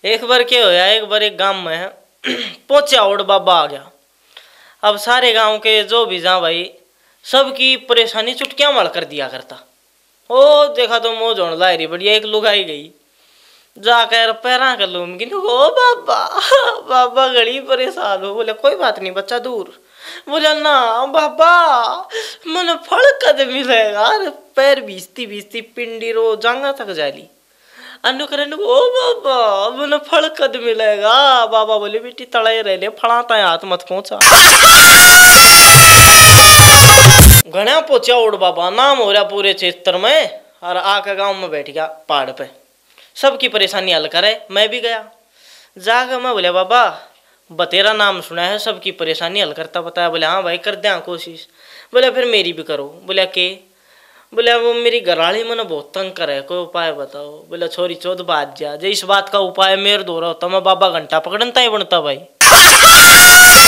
एक बार क्या होया, एक बार एक गांव में पहुंचा और बाबा आ गया। अब सारे गांव के जो भी जा भाई सबकी परेशानी चुटकियां मार कर दिया करता। ओ देखा तो मोह जोड़ लायरी बढ़िया एक लुगाई गई जाकर पैरा कर लूम कि ओ बाबा बाबा घड़ी परेशान हो। बोले कोई बात नहीं बच्चा दूर। बोला ना बाबा मन फल कद मिलेगा, पैर भीजती भीजती पिंडी रो जांगा तक जाली अनुकरण। ओ बाबा मन फल कद मिलेगा। बाबा बोले बेटी तड़ाए रह ले फड़ाता है हाथ मत पहुंचा। घना पहुंचा उड़ बाबा नाम हो रहा पूरे क्षेत्र में और आकर गांव में बैठ गया पहाड़ पे सबकी परेशानी हल करे। मैं भी गया जाकर मैं बोले बाबा बतेरा नाम सुना है सबकी परेशानी हल करता बताया। बोले हाँ भाई कर दे कोशिश। बोले फिर मेरी भी करो। बोले के? बोले वो मेरी घरवाली मैंने बहुत तंग करे कोई उपाय बताओ। बोले छोरी चौथ बात जा जे इस बात का उपाय मेरे दो रहा होता मैं बाबा घंटा पकड़ता ही बनता भाई।